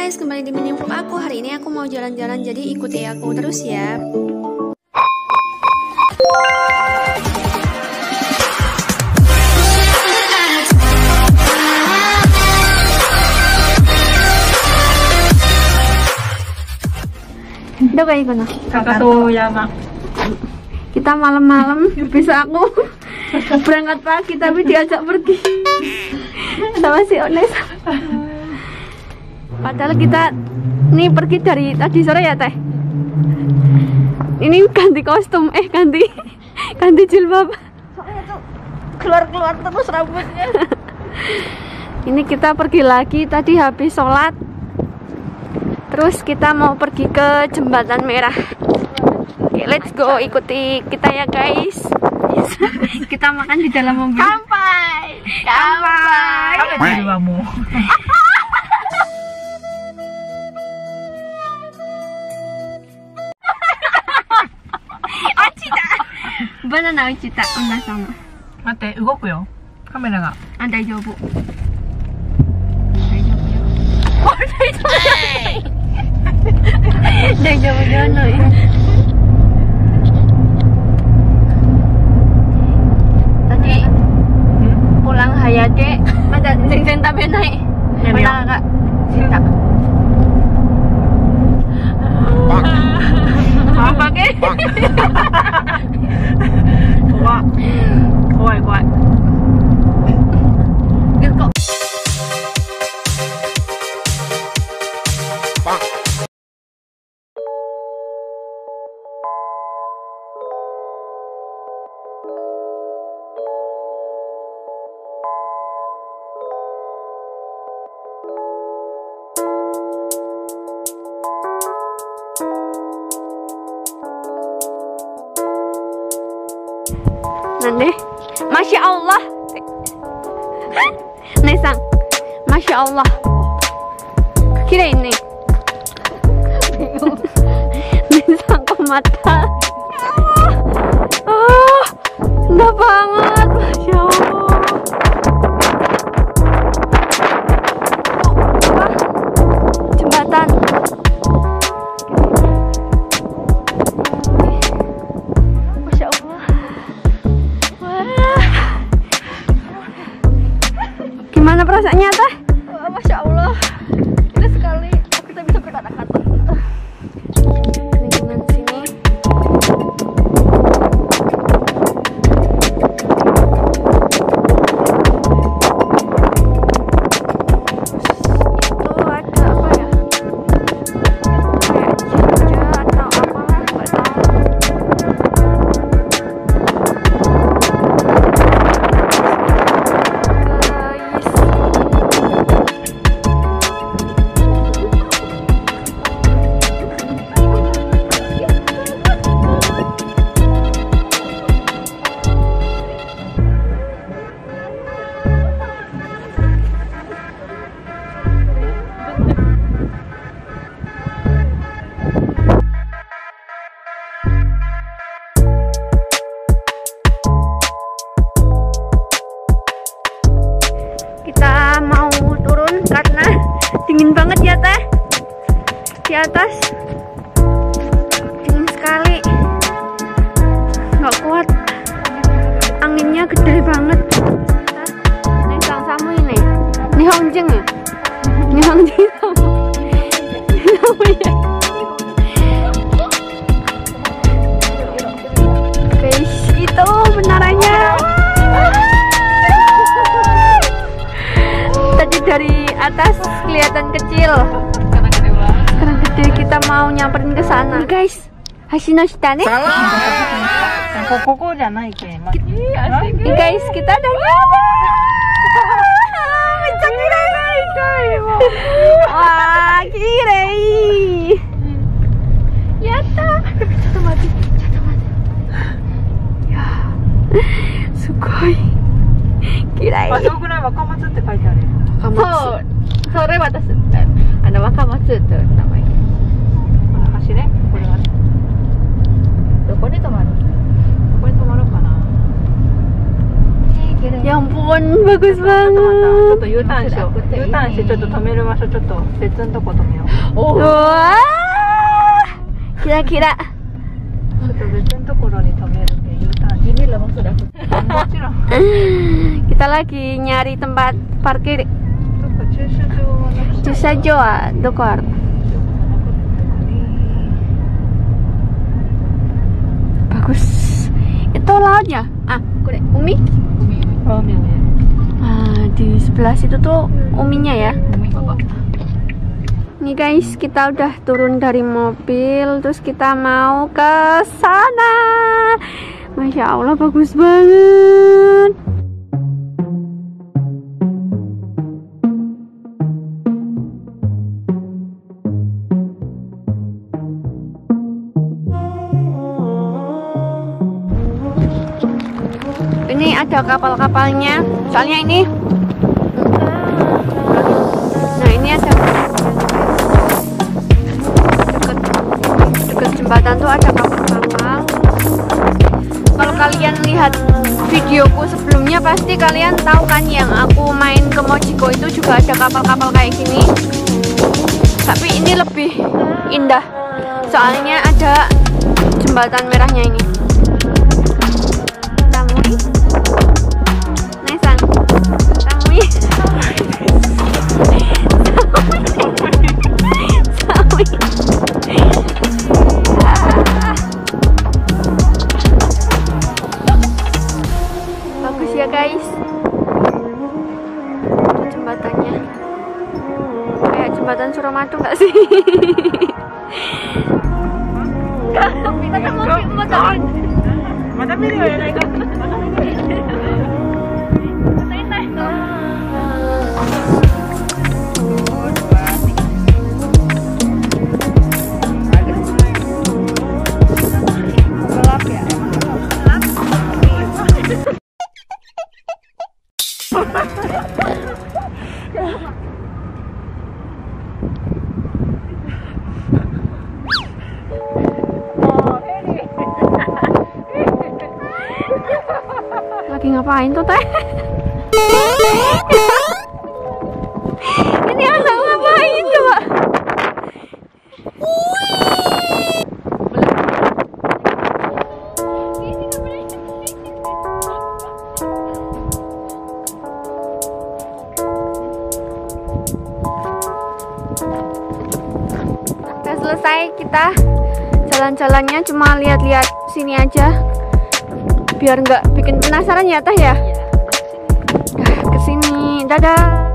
guys, kembali di mini vlog aku. Hari ini aku mau jalan-jalan, jadi ikuti aku terus ya. Udah kayak gimana? Kakatoyama. Kita malam-malam, bisa aku berangkat pagi tapi diajak pergi sama si Ones. Padahal kita nih pergi dari tadi sore ya teh. Ini ganti kostum, ganti jilbab. Soalnya tuh keluar terus rambutnya. Ini kita pergi lagi tadi habis sholat. Terus kita mau pergi ke Jembatan Merah. Oke, let's go, ikuti kita ya guys. Kita makan di dalam mobil. Kampai. Kampai. Banana Uchita,皆様。 待って、動くよ。カメラが。 あ、大丈夫。大丈夫じゃない。Tadi pulang Hayate, ada jeng-jeng tapi naik. Mana Kak? Cinta. Apa ke? Kuat. Let's go. Nande, Masya Allah. Nesang, Masya Allah. Kirei nih. Nesang kok mata. Indah banget, Masya Allah. Jembatan. Gimana perasaannya teh? Masya Allah, indah sekali. Kita bisa berkata-kata. Lingkungan sini. Itu ada apa ya? Kayak jinja atau apalah, nggak tahu. Kita mau turun karena dingin banget ya teh. Di atas dingin sekali, nggak kuat, anginnya gede banget. Nih sama ini Hongjing ya, ini Hongjing sama ya. Guys, itu menaranya. Tadi dari atas kelihatan kecil. Sekarang gede, kita mau nyamperin ke sana. Guys, Hashinoshita nih. Salah. Koko jangan naik. Guys, kita udah nyampe. Mencak kirei. Wah, kirei. Yatta. Ya, sugoi. Kirei. あそこくらい若松って書いてある。 そう、それ私、若松という名前。 この橋ね、これは。どこに止まる？ここに止まろうかな。 Ya ampun, bagus ちょっと banget. U ターンしよう。U ターンしてちょっと止める場所ちょっと別のとこ止めよう。 Wah, kira-kira ちょっと別のところに止めるんで U ターン。Ini lah maksud aku. もちろん。 kita lagi nyari tempat parkir. どっか駐車場はなくて。 Jusajo wa doko aru? Bagus. Itu lautnya. Ah, kore umi. Oh, Ah, di sebelah situ tuh uminya ya. Nih guys, kita udah turun dari mobil, terus kita mau ke sana. Masya Allah, bagus banget. Ini ada kapal-kapalnya, soalnya ini. Nah, ini ada dekat jembatan tuh ada kapal-kapal. Kalau kalian lihat videoku sebelumnya pasti kalian tahu kan, yang aku main ke Mojiko itu juga ada kapal-kapal kayak gini. Tapi ini lebih indah, soalnya ada jembatan merahnya ini. Tamui, Nesan, Tamui, Tamui. Bagus ya guys, itu jembatannya kayak jembatan Suramadu nggak sih? Lagi ngapain tuh teh? Ini anak ngapain coba? Udah selesai kita jalan-jalannya, cuma lihat-lihat sini aja biar nggak bikin penasaran ya teh ya. Kesini, dadah.